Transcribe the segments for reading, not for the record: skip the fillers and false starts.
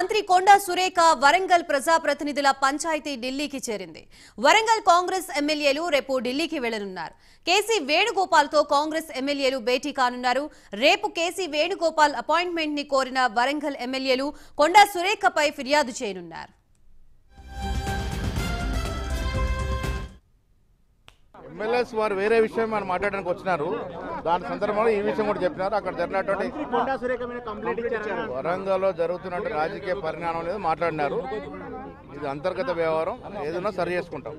మంత్రి కొండా సురేఖ వరంగల్ ప్రజాప్రతినిధుల పంచాయతీ ఢిల్లీకి చేరింది. వరంగల్ కాంగ్రెస్ ఎమ్మెల్యేలు రేపు ఢిల్లీకి వెళ్లనున్నారు. కేసీ వేణుగోపాల్ తో కాంగ్రెస్ ఎమ్మెల్యేలు భేటీ కానున్నారు. రేపు కేసీ వేణుగోపాల్ అపాయింట్మెంట్ ని కోరిన వరంగల్ ఎమ్మెల్యేలు కొండా సురేఖపై ఫిర్యాదు చేయనున్నారు. ఎమ్మెల్యేస్ వారు వేరే విషయం మనం మాట్లాడడానికి వచ్చినారు. దాని సందర్భంలో ఈ విషయం కూడా చెప్పినారు. అక్కడ జరిగినటువంటి వరంగల్లో జరుగుతున్న రాజకీయ పరిణామం అనేది మాట్లాడినారు. ఇది అంతర్గత వ్యవహారం, ఏదైనా సరి చేసుకుంటాం.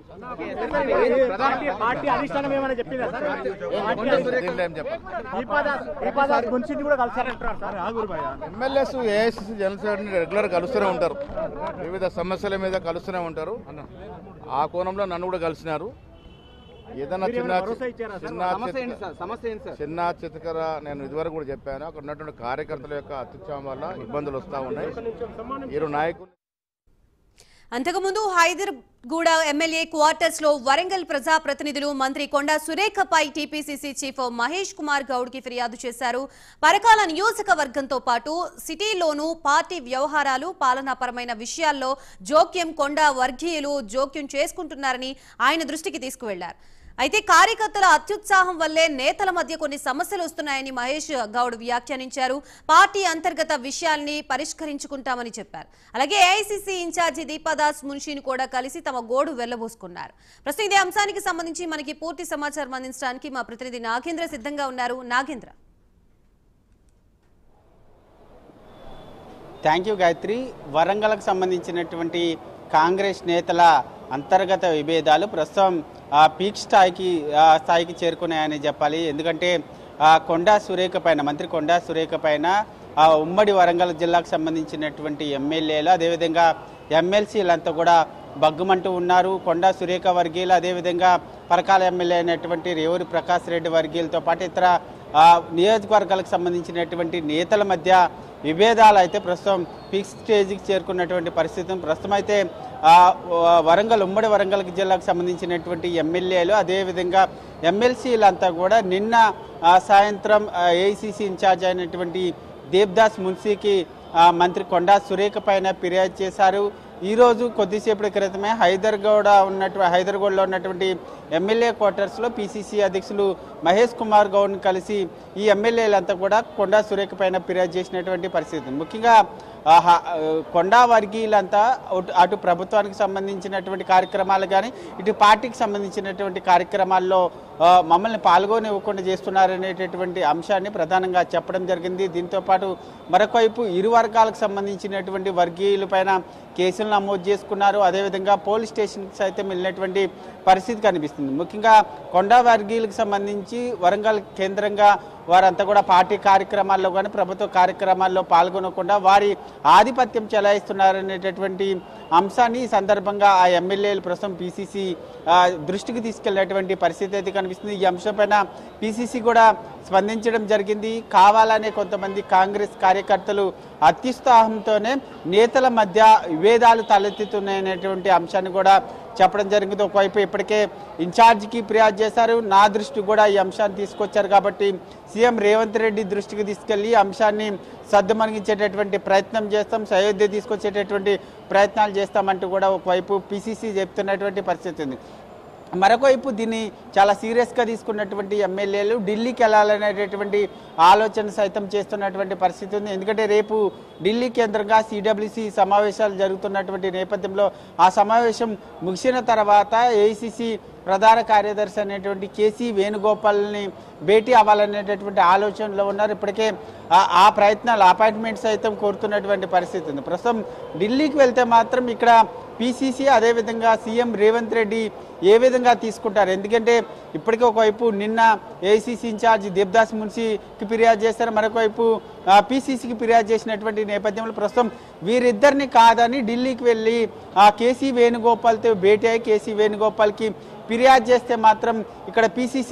ఎమ్మెల్యేస్ ఏఐసిసి జనరల్ సెక్రటరీని రెగ్యులర్ కలుస్తూనే ఉంటారు. వివిధ సమస్యల మీద కలుస్తూనే ఉంటారు. ఆ కోణంలో నన్ను కూడా కలిసినారు. ఏదైనా చిన్న చితకర నేను ఇదివరకు కూడా చెప్పాను. అక్కడ ఉన్నటువంటి కార్యకర్తల యొక్క అత్యుత్సాహం వల్ల ఇబ్బందులు వస్తూ ఉన్నాయి. ఇరు నాయకులు అంతకుముందు హైదర్గూడ ఎమ్మెల్యే క్వార్టర్స్ లో వరంగల్ ప్రజాప్రతినిధులు మంత్రి కొండా సురేఖపై టీపీసీసీ చీఫ్ మహేష్ కుమార్ గౌడ్ కి ఫిర్యాదు చేశారు. పరకాల నియోజకవర్గంతో పాటు సిటీలోనూ పార్టీ వ్యవహారాలు, పాలనాపరమైన విషయాల్లో జోక్యం కొండా వర్గీయులు జోక్యం చేసుకుంటున్నారని ఆయన దృష్టికి తీసుకువెళ్లారు. అయితే కార్యకర్తల అత్యుత్సాహం వల్లే నేతల మధ్య కొన్ని సమస్యలు వస్తున్నాయని మహేష్ గౌడ్ వ్యాఖ్యానించారు. పార్టీ అంతర్గత విషయాల్ని పరిష్కరించుకుంటామని చెప్పారు. అలాగే ఏఐసీసీ ఇన్ఛార్జి దీపాదాస్ మున్షిని కూడా కలిసి తమ గోడు వెళ్లబోసుకున్నారు. ప్రస్తుతం ఇదే అంశానికి సంబంధించి మనకి పూర్తి సమాచారం అందించడానికి మా ప్రతినిధి నాగేంద్ర సిద్ధంగా ఉన్నారు. Nagendra, thank you Gayatri. వరంగల్కి సంబంధించినటువంటి కాంగ్రెస్ నేతల అంతర్గత విభేదాలు ప్రస్తుతం పీక్ స్థాయికి చేరుకున్నాయని చెప్పాలి. ఎందుకంటే కొండా సురేఖ పైన, మంత్రి కొండా సురేఖ పైన ఉమ్మడి వరంగల్ జిల్లాకు సంబంధించినటువంటి ఎమ్మెల్యేలు, అదేవిధంగా ఎమ్మెల్సీలంతా కూడా బగ్గుమంటూ ఉన్నారు. కొండా సురేఖ వర్గీయులు, అదేవిధంగా పరకాల ఎమ్మెల్యే అయినటువంటి రేవూరి ప్రకాష్ రెడ్డి వర్గీయులతో పాటు ఇతర నియోజకవర్గాలకు సంబంధించినటువంటి నేతల మధ్య విభేదాలు అయితే ప్రస్తుతం పీక్ స్టేజ్కి చేరుకున్నటువంటి పరిస్థితి. ప్రస్తుతం అయితే వరంగల్, ఉమ్మడి వరంగల్ జిల్లాకు సంబంధించినటువంటి ఎమ్మెల్యేలు, అదేవిధంగా ఎమ్మెల్సీలంతా కూడా నిన్న సాయంత్రం ఏఐసీసీ ఇన్ఛార్జ్ అయినటువంటి దేబ్దాస్ మున్షీకి మంత్రి కొండా సురేఖ పైన ఫిర్యాదు చేశారు. ఈరోజు కొద్దిసేపటి క్రితమే హైదర్గూడలో ఉన్నటువంటి ఎమ్మెల్యే క్వార్టర్స్లో పీసీసీ అధ్యక్షులు మహేష్ కుమార్ గౌడ్ని కలిసి ఈ ఎమ్మెల్యేలంతా కూడా కొండా సురేఖ పైన ఫిర్యాదు చేసినటువంటి పరిస్థితి. ముఖ్యంగా కొండా వర్గీయులంతా అటు ప్రభుత్వానికి సంబంధించినటువంటి కార్యక్రమాలు కానీ, ఇటు పార్టీకి సంబంధించినటువంటి కార్యక్రమాల్లో మమ్మల్ని పాల్గొనివ్వకుండా చేస్తున్నారనేటటువంటి అంశాన్ని ప్రధానంగా చెప్పడం జరిగింది. దీంతోపాటు మరొకవైపు ఇరు వర్గాలకు సంబంధించినటువంటి వర్గీయుల పైన కేసులు నమోదు చేసుకున్నారు. అదేవిధంగా పోలీస్ స్టేషన్కి సైతం వెళ్ళినటువంటి పరిస్థితి కనిపిస్తుంది. ముఖ్యంగా కొండా వర్గీయులకు సంబంధించి వరంగల్ కేంద్రంగా వారంతా కూడా పార్టీ కార్యక్రమాల్లో కానీ, ప్రభుత్వ కార్యక్రమాల్లో పాల్గొనకుండా వారి ఆధిపత్యం చెలాయిస్తున్నారనేటటువంటి అంశాన్ని ఈ సందర్భంగా ఆ ఎమ్మెల్యేలు ప్రస్తుతం పీసీసీ దృష్టికి తీసుకెళ్లేటువంటి పరిస్థితి అయితే కనిపిస్తుంది. ఈ అంశంపైన పీసీసీ కూడా స్పందించడం జరిగింది. కావాలనే కొంతమంది కాంగ్రెస్ కార్యకర్తలు అత్యుత్సాహంతోనే నేతల మధ్య విభేదాలు తలెత్తుతున్నాయనేటువంటి అంశాన్ని కూడా చెప్పడం జరిగింది. ఒకవైపు ఇప్పటికే ఇన్ఛార్జికి ఫిర్యాదు చేశారు. నా దృష్టికి కూడా ఈ అంశాన్ని తీసుకొచ్చారు కాబట్టి సీఎం రేవంత్ రెడ్డి దృష్టికి తీసుకెళ్లి అంశాన్ని సద్దుమణిగించేటటువంటి ప్రయత్నం చేస్తాం, సయోధ్య తీసుకొచ్చేటటువంటి ప్రయత్నాలు చేస్తామంటూ కూడా ఒకవైపు పీసీసీ చెప్తున్నటువంటి పరిస్థితి ఉంది. మరొకవైపు దీన్ని చాలా సీరియస్గా తీసుకున్నటువంటి ఎమ్మెల్యేలు ఢిల్లీకి వెళ్ళాలనేటటువంటి ఆలోచన సైతం చేస్తున్నటువంటి పరిస్థితి ఉంది. ఎందుకంటే రేపు ఢిల్లీ కేంద్రంగా సిడబ్ల్యూసీ సమావేశాలు జరుగుతున్నటువంటి నేపథ్యంలో ఆ సమావేశం ముగిసిన తర్వాత ఏఐసీసీ ప్రధాన కార్యదర్శి అనేటువంటి కేసీ వేణుగోపాల్ని భేటీ అవ్వాలనేటటువంటి ఆలోచనలో ఉన్నారు. ఇప్పటికే ఆ ప్రయత్నాలు, అపాయింట్మెంట్ సైతం కోరుతున్నటువంటి పరిస్థితి ఉంది. ప్రస్తుతం ఢిల్లీకి వెళ్తే మాత్రం ఇక్కడ పీసీసీ, అదేవిధంగా సీఎం రేవంత్ రెడ్డి ఏ విధంగా తీసుకుంటారు? ఎందుకంటే ఇప్పటికే ఒకవైపు నిన్న ఏఐసీసీ ఇన్ఛార్జ్ దేబ్దాస్ మున్షీకి ఫిర్యాదు చేశారు, మరొకవైపు పీసీసీకి ఫిర్యాదు చేసినటువంటి నేపథ్యంలో ప్రస్తుతం వీరిద్దరిని కాదని ఢిల్లీకి వెళ్ళి కేసీ వేణుగోపాల్తో భేటీ అయ్యి కేసీ వేణుగోపాల్కి ఫిర్యాదు చేస్తే మాత్రం ఇక్కడ పీసీసీ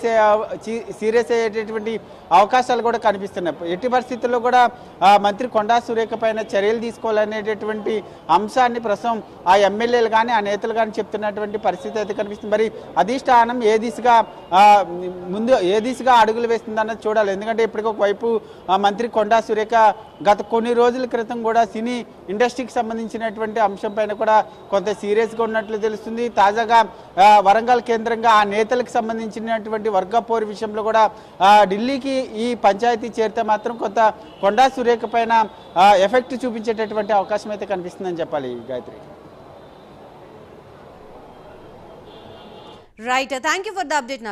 సీరియస్ అయ్యేటటువంటి అవకాశాలు కూడా కనిపిస్తున్నాయి. ఎట్టి పరిస్థితుల్లో కూడా మంత్రి కొండా సురేఖ పైన చర్యలు తీసుకోవాలనేటటువంటి అంశాన్ని ప్రస్తుతం ఆ ఎమ్మెల్యేలు కానీ, ఆ నేతలు కానీ చెప్తున్నటువంటి పరిస్థితి అయితే కనిపిస్తుంది. మరి అధిష్టానం ఏ ఏ దిశగా అడుగులు వేస్తుందన్నది చూడాలి. ఎందుకంటే ఇప్పటికొక వైపు మంత్రి కొండా సురేఖ గత కొన్ని రోజుల క్రితం కూడా సినీ ఇండస్ట్రీకి సంబంధించినటువంటి అంశం పైన కూడా కొంత సీరియస్గా ఉన్నట్లు తెలుస్తుంది. తాజాగా వరంగల్ కేంద్రంగా ఆ నేతలకు సంబంధించినటువంటి వర్గపోరు విషయంలో కూడా ఢిల్లీకి ఈ పంచాయతీ చేరితే మాత్రం కొంత కొండా సురేఖ పైన ఎఫెక్ట్ చూపించేటటువంటి అవకాశం అయితే కనిపిస్తుందని చెప్పాలి Gayatri. Right, thank you for the update.